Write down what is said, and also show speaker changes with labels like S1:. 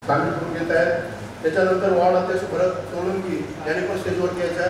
S1: सामील करून घेत आहेत. त्याच्यानंतर वार्ड अध्यक्ष भरत सोलंकी यांनी पण स्टेजवर घ्यायचं आहे.